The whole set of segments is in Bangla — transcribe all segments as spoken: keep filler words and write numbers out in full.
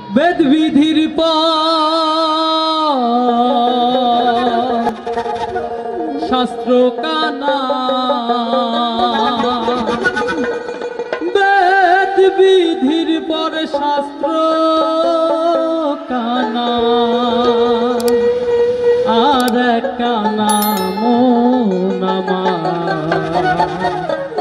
বেদ বিধির পর শাস্ত্র কানা, বেদ বিধির পর শাস্ত্র কানা, আর কানা মন আমার।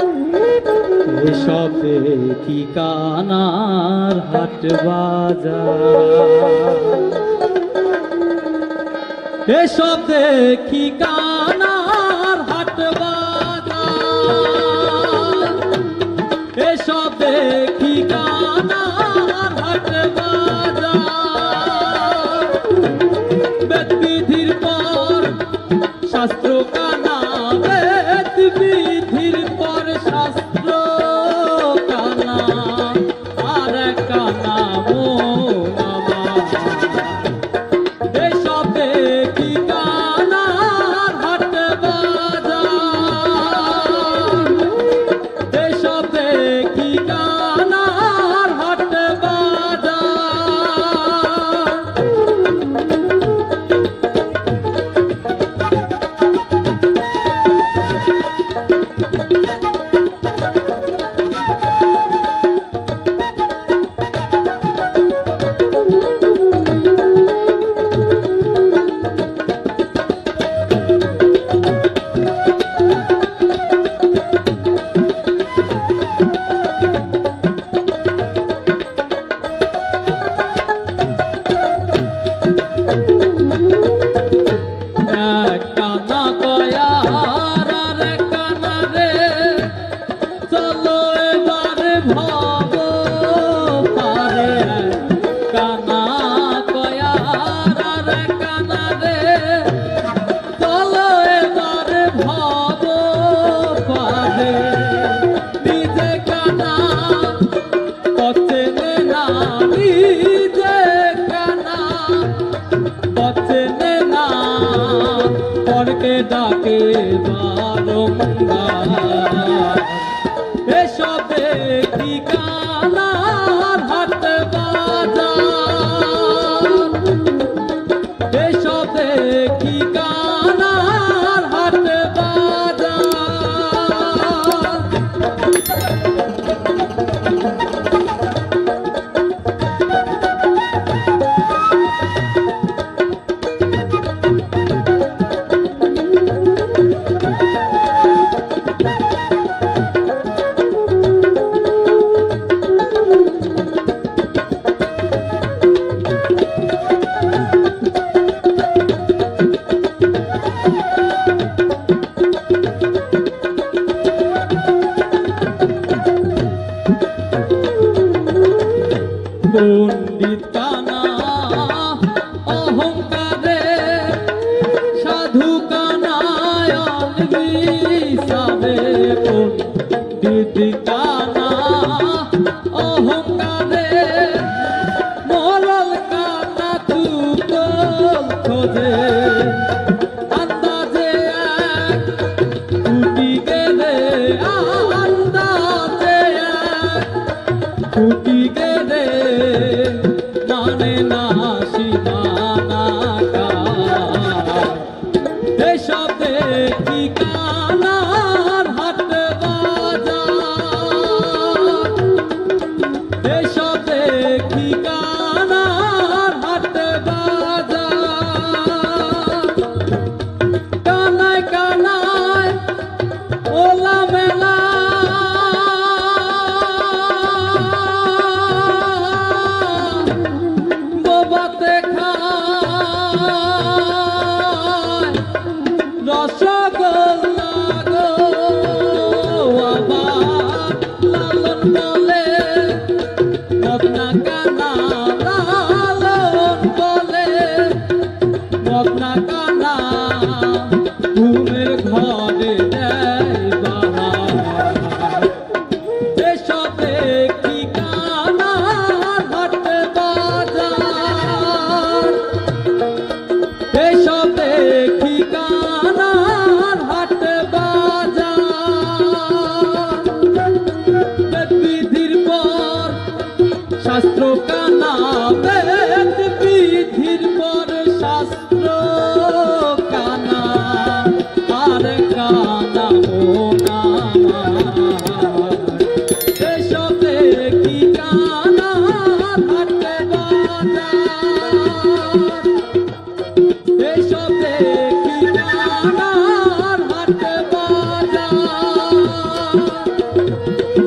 এসব দেখি কানার হাট বাজার, এসব দেখি কানার হাট বাজার, এসব দেখি কানার হাট বাজার। বেদ বিধির পর শাস্ত্র কানা, বেদ বিধির পর শাস্ত্র কানা, আর কানা মন আমার। এসব দেখি কানার হাট বাজার, এসব দেখি কানার হাট বাজার। কানা কয়া রে কানা রে, চলো এবারে ভব পারে। কানা কয়া রে কানা রে, চলো এবারে ভব পারে। নিজে কানা পথে না, নিজে কানা পথে না, পরকে ডাকে বারংবার। এসব দেখি কানার হাট বাজার, এসব দেখি কানার হাট বাজার। পণ্ডিত কানা অহংকারে, সাধু কানায়ন বিষাদে। পণ্ডিত কানা অহংকারে, মরল কানা তুকল খোঁজে। আন্দাজে এক কুটি গেলে, আন্দাজে এক কুটি গেলে, মানে না সীমানা কার। এসব দেখি কানার হাট বাজার, এসব দেখি কানার হাট বাজার। কানায় কানায় ওলা মেলা, রসগোল্লা গো আবার লালন বলে, মদনা কানা লালন বলে, মদনা কানা ঘুমের ঘরে দেয় বাহার। এসব দেখি কানার হাট বাজার, এসব দেখি কানার হাট বাজার। বেদ বিধির পর শাস্ত্র কানা, না এসব দেখি কানার হাটে বাজার এসব দেখি কানার হাটে বাজার